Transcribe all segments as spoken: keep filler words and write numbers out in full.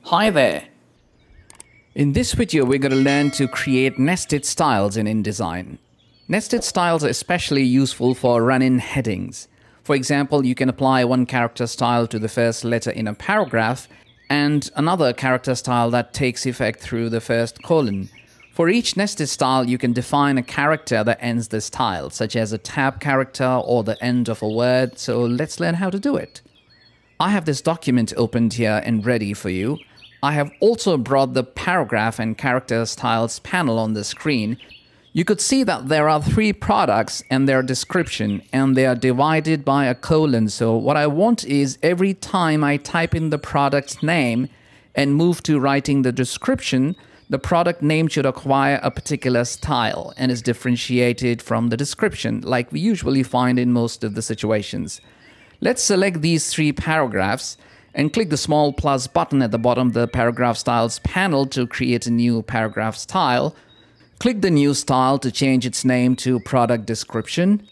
Hi there! In this video, we're going to learn to create nested styles in InDesign. Nested styles are especially useful for run-in headings. For example, you can apply one character style to the first letter in a paragraph and another character style that takes effect through the first colon. For each nested style, you can define a character that ends the style, such as a tab character or the end of a word. So let's learn how to do it. I have this document opened here and ready for you. I have also brought the paragraph and character styles panel on the screen. You could see that there are three products and their description, and they are divided by a colon. So what I want is every time I type in the product name and move to writing the description, the product name should acquire a particular style and is differentiated from the description, like we usually find in most of the situations. Let's select these three paragraphs and click the small plus button at the bottom of the paragraph styles panel to create a new paragraph style. Click the new style to change its name to product description.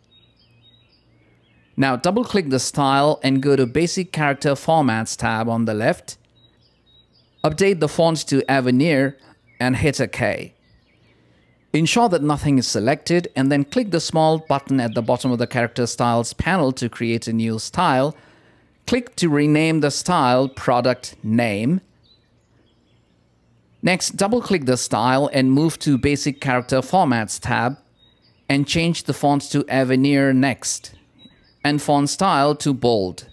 Now double click the style and go to basic character formats tab on the left. Update the fonts to Avenir and hit OK. Ensure that nothing is selected and then click the small button at the bottom of the character styles panel to create a new style. Click to rename the style product name. Next, double-click the style and move to Basic Character Formats tab and change the font to Avenir next and font style to bold.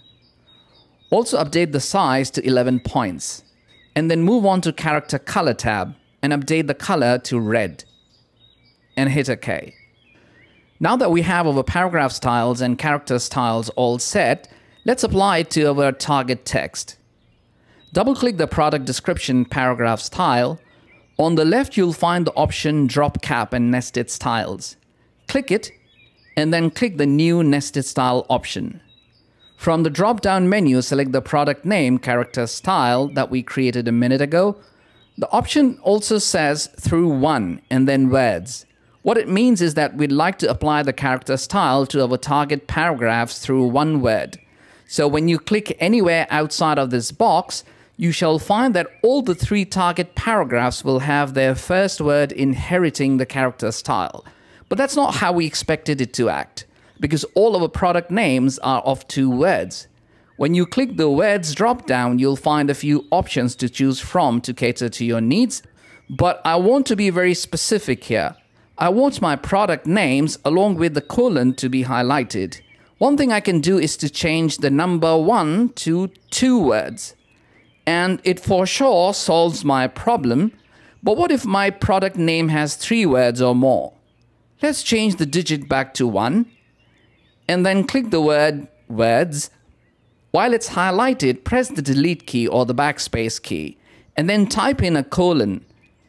Also update the size to eleven points and then move on to Character Color tab and update the color to red and hit OK. Now that we have our paragraph styles and character styles all set, let's apply it to our target text. Double-click the product description paragraph style. On the left, you'll find the option Drop Cap and Nested Styles. Click it, and then click the new Nested Style option. From the drop-down menu, select the product name character style that we created a minute ago. The option also says through one and then words. What it means is that we'd like to apply the character style to our target paragraphs through one word. So when you click anywhere outside of this box, you shall find that all the three target paragraphs will have their first word inheriting the character style. But that's not how we expected it to act, because all of our product names are of two words. When you click the words drop-down, you'll find a few options to choose from to cater to your needs. But I want to be very specific here. I want my product names along with the colon to be highlighted. One thing I can do is to change the number one to two words. And it for sure solves my problem. But what if my product name has three words or more? Let's change the digit back to one. And then click the word words. While it's highlighted, press the delete key or the backspace key. And then type in a colon.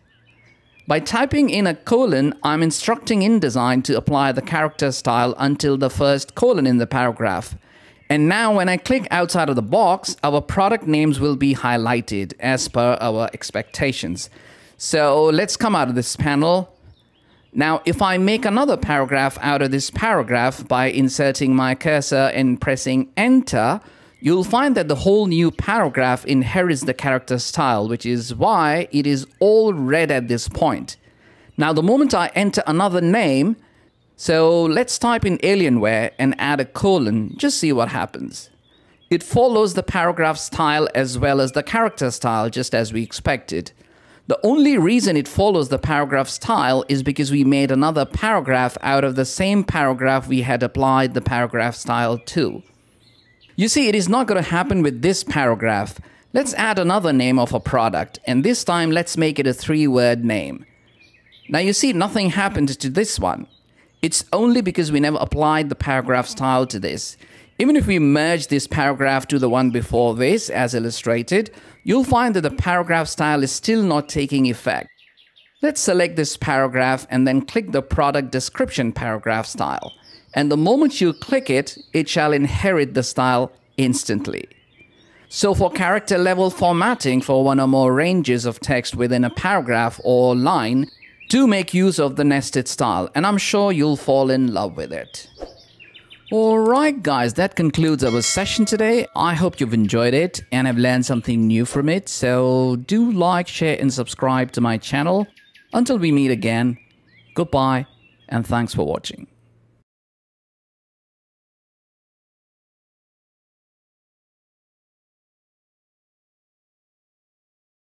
By typing in a colon, I'm instructing InDesign to apply the character style until the first colon in the paragraph. And now when I click outside of the box, our product names will be highlighted as per our expectations. So let's come out of this panel. Now, if I make another paragraph out of this paragraph by inserting my cursor and pressing enter, you'll find that the whole new paragraph inherits the character style, which is why it is all red at this point. Now, the moment I enter another name, so let's type in Alienware and add a colon, just see what happens. It follows the paragraph style as well as the character style, just as we expected. The only reason it follows the paragraph style is because we made another paragraph out of the same paragraph we had applied the paragraph style to. You see, it is not going to happen with this paragraph. Let's add another name of a product, and this time let's make it a three-word name. Now you see, nothing happened to this one. It's only because we never applied the paragraph style to this. Even if we merge this paragraph to the one before this, as illustrated, you'll find that the paragraph style is still not taking effect. Let's select this paragraph and then click the product description paragraph style. And the moment you click it, it shall inherit the style instantly. So for character level formatting for one or more ranges of text within a paragraph or line, do make use of the nested style, and I'm sure you'll fall in love with it. Alright guys, that concludes our session today. I hope you've enjoyed it and have learned something new from it. So do like, share and subscribe to my channel. Until we meet again, goodbye and thanks for watching.